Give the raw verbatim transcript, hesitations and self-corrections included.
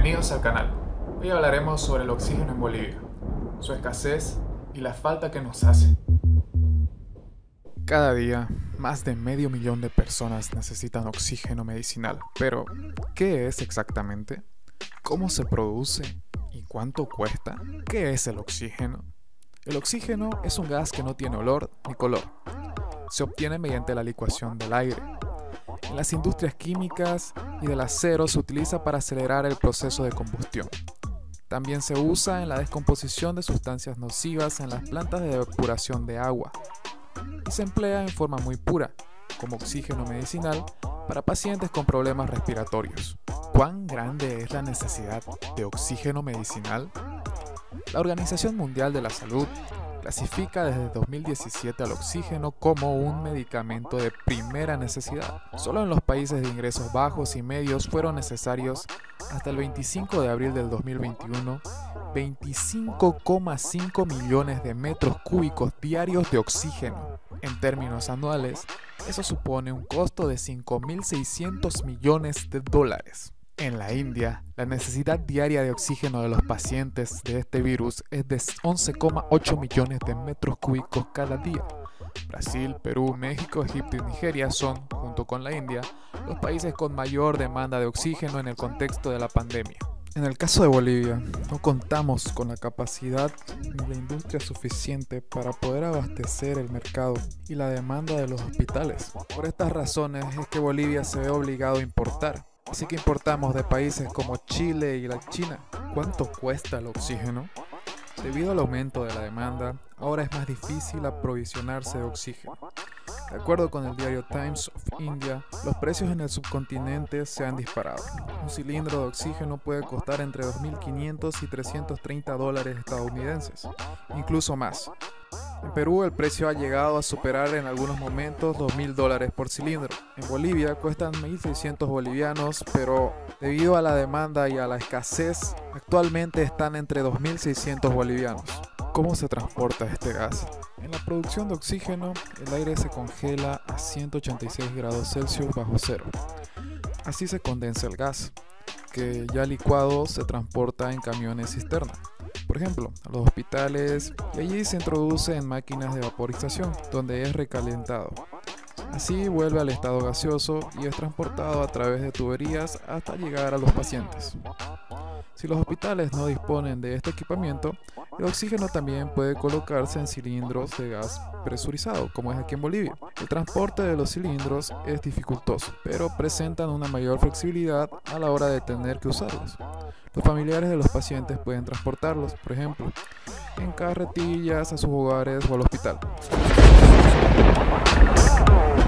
Bienvenidos al canal. Hoy hablaremos sobre el oxígeno en Bolivia, su escasez y la falta que nos hace. Cada día, más de medio millón de personas necesitan oxígeno medicinal. Pero, ¿qué es exactamente? ¿Cómo se produce? ¿Y cuánto cuesta? ¿Qué es el oxígeno? El oxígeno es un gas que no tiene olor ni color. Se obtiene mediante la licuación del aire. En las industrias químicas y del acero se utiliza para acelerar el proceso de combustión. También se usa en la descomposición de sustancias nocivas en las plantas de depuración de agua. Y se emplea en forma muy pura, como oxígeno medicinal, para pacientes con problemas respiratorios. ¿Cuán grande es la necesidad de oxígeno medicinal? La Organización Mundial de la Salud clasifica desde dos mil diecisiete al oxígeno como un medicamento de primera necesidad. Solo en los países de ingresos bajos y medios fueron necesarios, hasta el veinticinco de abril del dos mil veintiuno, veinticinco coma cinco millones de metros cúbicos diarios de oxígeno. En términos anuales, eso supone un costo de cinco mil seiscientos millones de dólares. En la India, la necesidad diaria de oxígeno de los pacientes de este virus es de once coma ocho millones de metros cúbicos cada día. Brasil, Perú, México, Egipto y Nigeria son, junto con la India, los países con mayor demanda de oxígeno en el contexto de la pandemia. En el caso de Bolivia, no contamos con la capacidad ni la industria suficiente para poder abastecer el mercado y la demanda de los hospitales. Por estas razones es que Bolivia se ve obligado a importar. Así que importamos de países como Chile y la China. ¿Cuánto cuesta el oxígeno? Debido al aumento de la demanda, ahora es más difícil aprovisionarse de oxígeno. De acuerdo con el diario Times of India, los precios en el subcontinente se han disparado. Un cilindro de oxígeno puede costar entre dos mil quinientos y trescientos treinta dólares estadounidenses, incluso más. En Perú el precio ha llegado a superar en algunos momentos dos mil dólares por cilindro. En Bolivia cuestan mil seiscientos bolivianos, pero debido a la demanda y a la escasez, actualmente están entre dos mil seiscientos bolivianos. ¿Cómo se transporta este gas? En la producción de oxígeno, el aire se congela a ciento ochenta y seis grados Celsius bajo cero. Así se condensa el gas, que ya licuado se transporta en camiones cisterna, por ejemplo, a los hospitales, y allí se introduce en máquinas de vaporización, donde es recalentado. Así vuelve al estado gaseoso y es transportado a través de tuberías hasta llegar a los pacientes. Si los hospitales no disponen de este equipamiento, el oxígeno también puede colocarse en cilindros de gas presurizado, como es aquí en Bolivia. El transporte de los cilindros es dificultoso, pero presentan una mayor flexibilidad a la hora de tener que usarlos. Los familiares de los pacientes pueden transportarlos, por ejemplo, en carretillas a sus hogares o al hospital.